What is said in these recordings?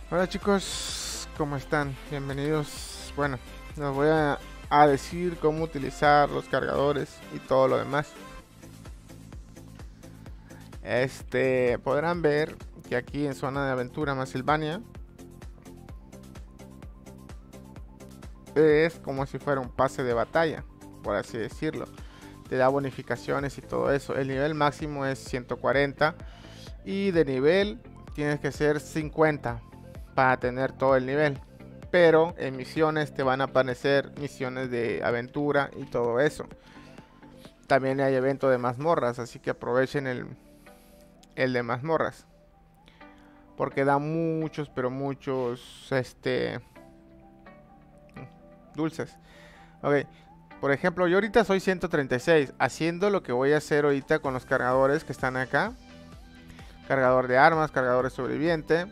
Hola chicos, ¿cómo están? Bienvenidos. Bueno, les voy a decir cómo utilizar los cargadores y todo lo demás. Podrán ver que aquí en zona de aventura Masilvania es como si fuera un pase de batalla, por así decirlo. Te da bonificaciones y todo eso. El nivel máximo es 140 y de nivel tienes que ser 50 para tener todo el nivel. Pero en misiones te van a aparecer misiones de aventura y todo eso. También hay evento de mazmorras, así que aprovechen el de mazmorras. Porque da muchos, pero muchos, dulces. Ok, por ejemplo, yo ahorita soy 136, haciendo lo que voy a hacer ahorita con los cargadores que están acá. Cargador de armas, cargador de sobreviviente,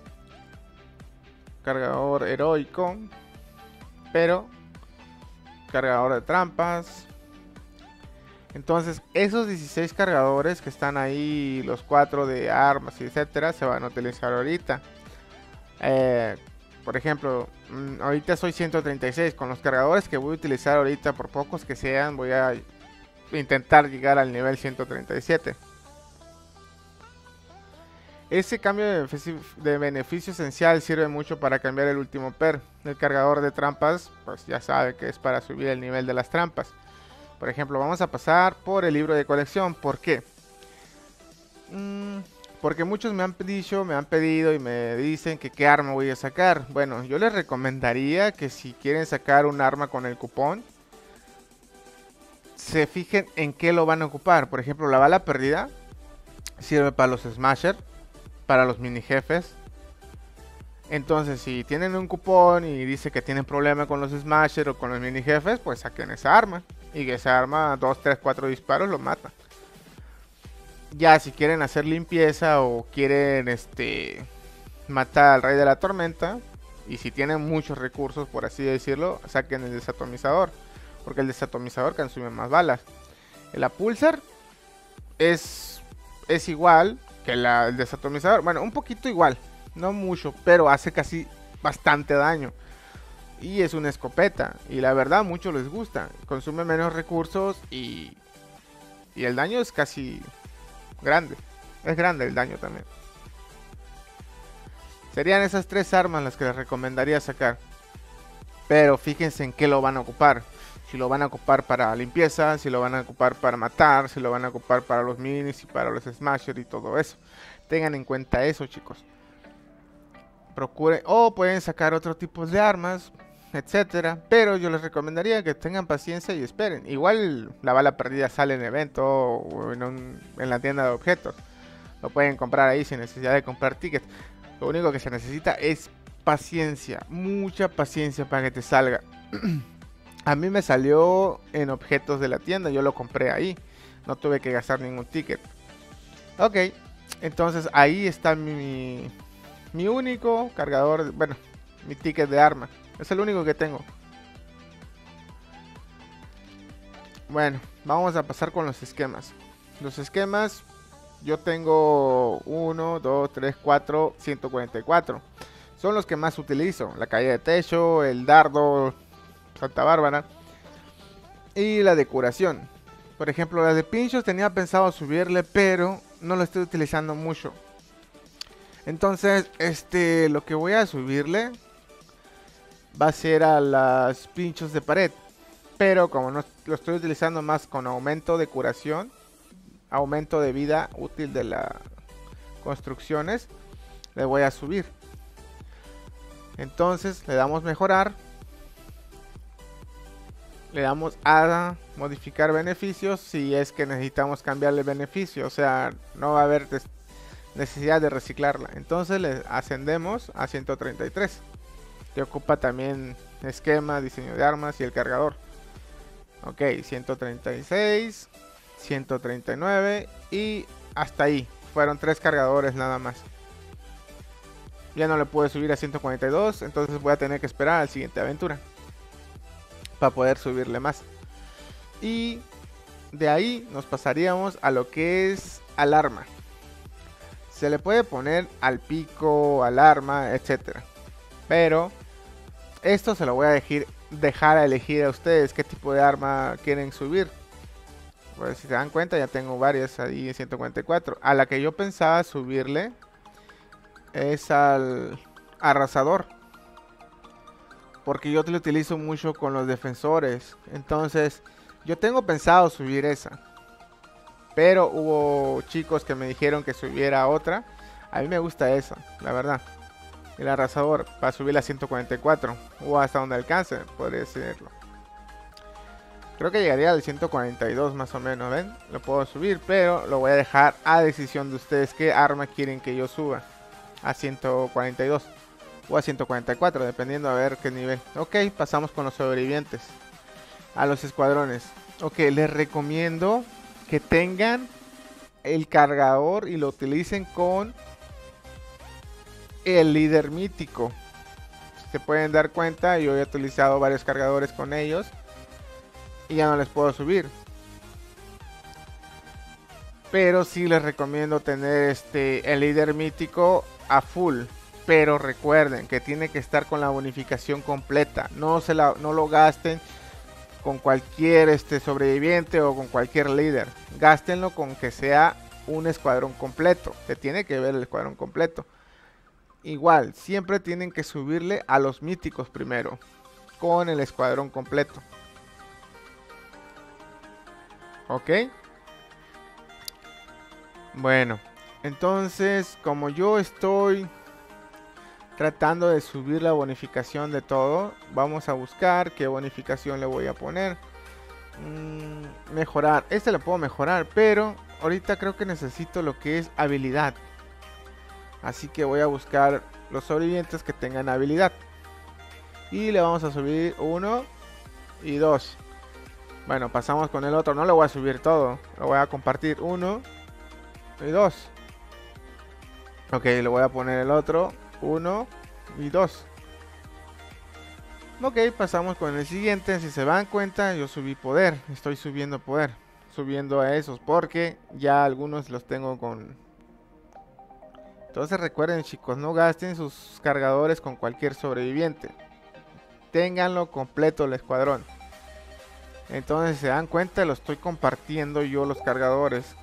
cargador heroico, pero cargador de trampas. Entonces esos 16 cargadores que están ahí, los 4 de armas y etcétera, se van a utilizar ahorita. Eh, por ejemplo, ahorita soy 136. Con los cargadores que voy a utilizar ahorita, por pocos que sean, voy a intentar llegar al nivel 137. Ese cambio de beneficio esencial sirve mucho para cambiar el último el cargador de trampas, pues ya sabe que es para subir el nivel de las trampas. Por ejemplo, vamos a pasar por el libro de colección. ¿Por qué? Porque muchos me han dicho, me han pedido y me dicen que qué arma voy a sacar. Bueno, yo les recomendaría que si quieren sacar un arma con el cupón, se fijen en qué lo van a ocupar. Por ejemplo, la bala perdida sirve para los smasher, para los mini jefes. Entonces, si tienen un cupón y dice que tienen problema con los smasher o con los mini jefes, pues saquen esa arma. Y que esa arma, 2, 3, 4 disparos lo mata. Ya si quieren hacer limpieza o quieren matar al rey de la tormenta, y si tienen muchos recursos, por así decirlo, saquen el desatomizador, porque el desatomizador consume más balas. La pulsar es igual que el desatomizador, bueno, un poquito igual, no mucho, pero hace casi bastante daño. Y es una escopeta, y la verdad a muchos les gusta, consume menos recursos y el daño es casi grande. Es grande el daño también. Serían esas tres armas las que les recomendaría sacar. Pero fíjense en qué lo van a ocupar. Si lo van a ocupar para limpieza, si lo van a ocupar para matar, si lo van a ocupar para los minis y para los smasher y todo eso. Tengan en cuenta eso, chicos. Procuren, o pueden sacar otro tipo de armas, etcétera. Pero yo les recomendaría que tengan paciencia y esperen. Igual la bala perdida sale en evento o en la tienda de objetos. Lo pueden comprar ahí sin necesidad de comprar tickets. Lo único que se necesita es paciencia, mucha paciencia para que te salga. A mí me salió en objetos de la tienda, yo lo compré ahí. No tuve que gastar ningún ticket. Ok, entonces ahí está mi único cargador, bueno, mi ticket de arma. Es el único que tengo. Bueno, vamos a pasar con los esquemas. Los esquemas, yo tengo 1, 2, 3, 4, 144. Son los que más utilizo. La caída de techo, el dardo, Santa Bárbara. Y la decoración. Por ejemplo, la de pinchos tenía pensado subirle, pero no lo estoy utilizando mucho. Entonces, lo que voy a subirle va a ser a las pinchos de pared. Pero como no lo estoy utilizando más con aumento de curación, aumento de vida útil de las construcciones, le voy a subir. Entonces le damos mejorar, le damos a modificar beneficios si es que necesitamos cambiarle beneficio, o sea, no va a haber necesidad de reciclarla. Entonces le ascendemos a 133, que ocupa también esquema, diseño de armas y el cargador. Ok, 136, 139 y hasta ahí. Fueron 3 cargadores nada más. Ya no le pude subir a 142, entonces voy a tener que esperar a la siguiente aventura para poder subirle más. Y de ahí nos pasaríamos a lo que es al arma. Se le puede poner al pico, al arma, etcétera. Pero esto se lo voy a dejar a elegir a ustedes qué tipo de arma quieren subir. Pues si se dan cuenta ya tengo varias ahí en 144. A la que yo pensaba subirle es al arrasador. Porque yo lo utilizo mucho con los defensores. Entonces yo tengo pensado subir esa. Pero hubo chicos que me dijeron que subiera otra. A mí me gusta esa, la verdad. El arrasador para subir a 144. O hasta donde alcance, podría decirlo. Creo que llegaría al 142 más o menos, ¿ven? Lo puedo subir, pero lo voy a dejar a decisión de ustedes qué arma quieren que yo suba. A 142 o a 144, dependiendo a ver qué nivel. Ok, pasamos con los sobrevivientes. A los escuadrones. Ok, les recomiendo que tengan el cargador y lo utilicen con el líder mítico. Si se pueden dar cuenta, yo he utilizado varios cargadores con ellos y ya no les puedo subir. Pero sí les recomiendo tener el líder mítico a full. Pero recuerden que tiene que estar con la bonificación completa. No lo gasten con cualquier sobreviviente o con cualquier líder. Gástenlo con que sea un escuadrón completo. Se tiene que ver el escuadrón completo. Igual, siempre tienen que subirle a los míticos primero. Con el escuadrón completo. ¿Ok? Bueno, entonces como yo estoy tratando de subir la bonificación de todo, vamos a buscar qué bonificación le voy a poner. Mejorar, lo puedo mejorar, pero ahorita creo que necesito lo que es habilidad. Así que voy a buscar los sobrevivientes que tengan habilidad. Y le vamos a subir 1 y 2. Bueno, pasamos con el otro, no le voy a subir todo, lo voy a compartir 1 y 2. Ok, le voy a poner el otro 1 y 2. Ok, pasamos con el siguiente. Si se dan cuenta, yo subí poder. Estoy subiendo poder. Subiendo a esos porque ya algunos los tengo con... Entonces recuerden, chicos, no gasten sus cargadores con cualquier sobreviviente. Ténganlo completo el escuadrón. Entonces se dan cuenta, lo estoy compartiendo yo los cargadores.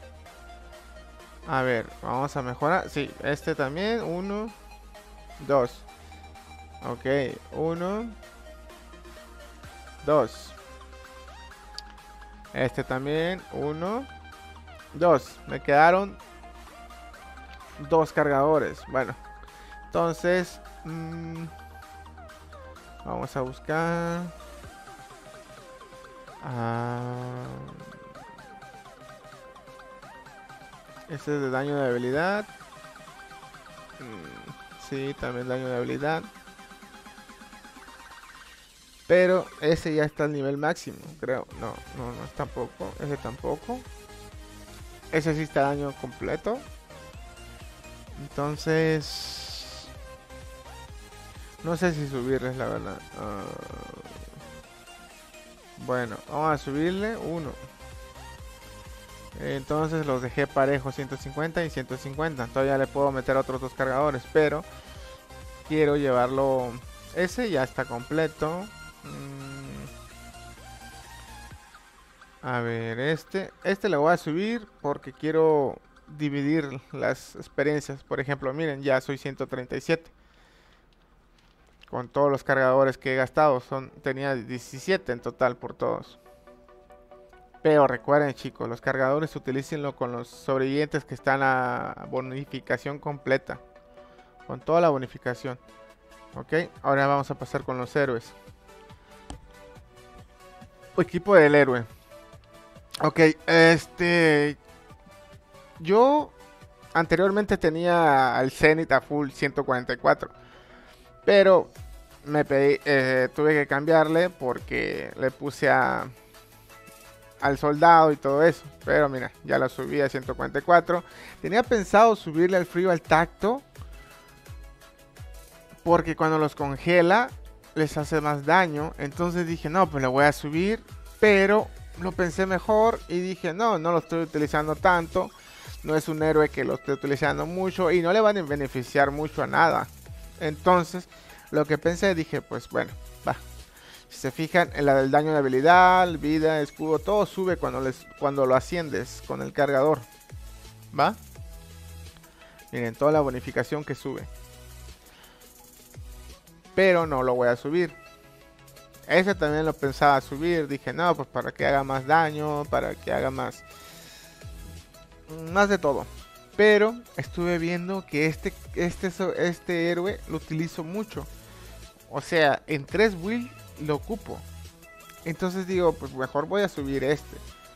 A ver, vamos a mejorar. Sí, también. 1, 2. Ok, 1, 2. También, 1, 2. Me quedaron 2 cargadores. Bueno, entonces vamos a buscar. Este es de daño de habilidad. Sí, también daño de habilidad. Pero ese ya está al nivel máximo, creo. No es tampoco. Ese tampoco. Ese sí está daño completo. Entonces... no sé si subirles, la verdad. Bueno, vamos a subirle 1. Entonces los dejé parejo, 150 y 150. Todavía le puedo meter otros 2 cargadores, pero quiero llevarlo. Ese ya está completo. A ver, este le voy a subir porque quiero dividir las experiencias. Por ejemplo, miren, ya soy 137 con todos los cargadores que he gastado. Tenía 17 en total por todos. Pero recuerden, chicos, los cargadores utilícenlo con los sobrevivientes que están a bonificación completa. Con toda la bonificación. Ok, ahora vamos a pasar con los héroes. Equipo del héroe. Ok, yo anteriormente tenía al Zenith a full 144. Pero tuve que cambiarle porque le puse al soldado y todo eso. Pero mira, ya lo subí a 144. Tenía pensado subirle al frío al tacto, porque cuando los congela les hace más daño. Entonces dije, no, pues le voy a subir. Pero lo pensé mejor y dije, no lo estoy utilizando tanto. no es un héroe que lo esté utilizando mucho y no le van a beneficiar mucho a nada. Entonces, lo que pensé, dije, pues bueno, va. Si se fijan, en la del daño de habilidad, vida, escudo, todo sube cuando lo asciendes con el cargador. ¿Va? Miren, toda la bonificación que sube. Pero no lo voy a subir. Ese también lo pensaba subir. Dije, no, pues para que haga más daño, para que haga más de todo. Pero estuve viendo que este héroe lo utilizo mucho. O sea, en 3 builds lo ocupo. Entonces digo, pues mejor voy a subir este.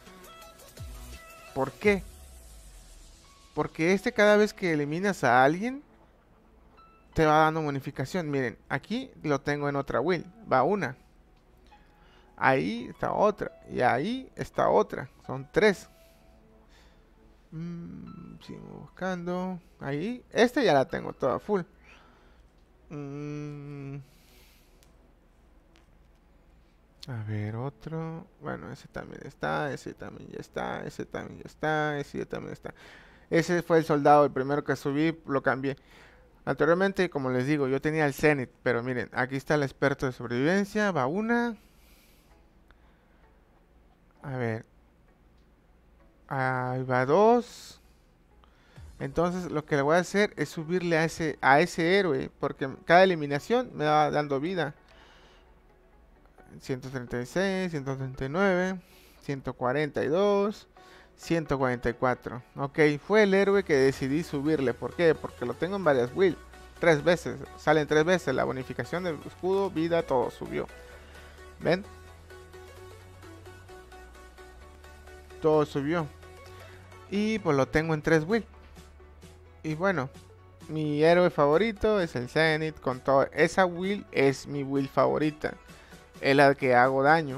¿Por qué? Porque cada vez que eliminas a alguien, te va dando bonificación. Miren, aquí lo tengo en otra build. Va una. Ahí está otra. Y ahí está otra. Son 3. Sigo buscando. Ahí. Ya la tengo toda full. A ver, otro. Bueno, ese también está. Ese también ya está. Ese también ya está. Ese ya también está. Ese fue el soldado, el primero que subí. Lo cambié. Anteriormente, como les digo, yo tenía el Zenith. Pero miren, aquí está el experto de sobrevivencia. Va una. A ver. Ahí va 2. Entonces lo que le voy a hacer es subirle a ese héroe. Porque cada eliminación me va dando vida. 136, 139, 142, 144. Ok, fue el héroe que decidí subirle. ¿Por qué? Porque lo tengo en varias builds. 3 veces. Salen 3 veces. La bonificación del escudo, vida, todo subió. ¿Ven? Todo subió. Y pues lo tengo en 3 builds. Y bueno, mi héroe favorito es el Zenith con todo. Esa build es mi build favorita. Es la que hago daño.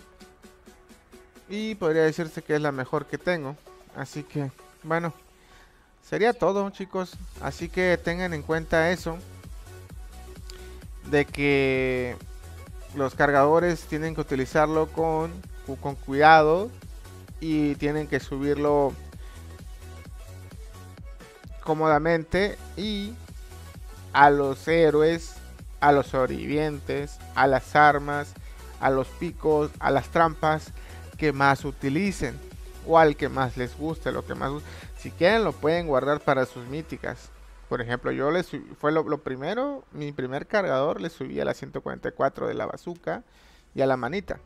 Y podría decirse que es la mejor que tengo. Así que, bueno, sería todo, chicos. Así que tengan en cuenta eso. De que los cargadores tienen que utilizarlo con cuidado. Y tienen que subirlo cómodamente. Y a los héroes, a los sobrevivientes, a las armas, a los picos, a las trampas que más utilicen. O al que más les guste, lo que más guste. Si quieren lo pueden guardar para sus míticas. Por ejemplo, yo le subí, fue lo primero, mi primer cargador le subí a la 144 de la bazooka y a la manita.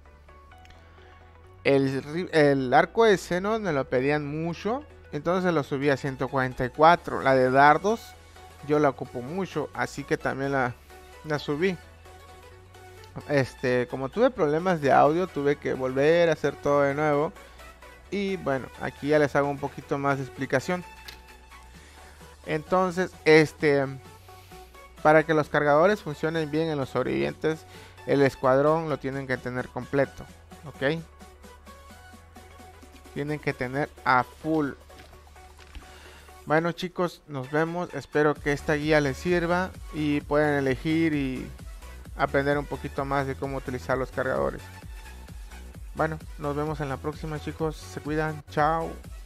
El arco de Xenon me lo pedían mucho, entonces lo subí a 144. La de dardos yo la ocupo mucho, así que también la subí. Como tuve problemas de audio, tuve que volver a hacer todo de nuevo. Y bueno, aquí ya les hago un poquito más de explicación. Entonces, para que los cargadores funcionen bien en los sobrevivientes, el escuadrón lo tienen que tener completo, ¿ok? Tienen que tener a full. Bueno, chicos, nos vemos. Espero que esta guía les sirva y puedan elegir y aprender un poquito más de cómo utilizar los cargadores. Bueno, nos vemos en la próxima, chicos. Se cuidan. Chao.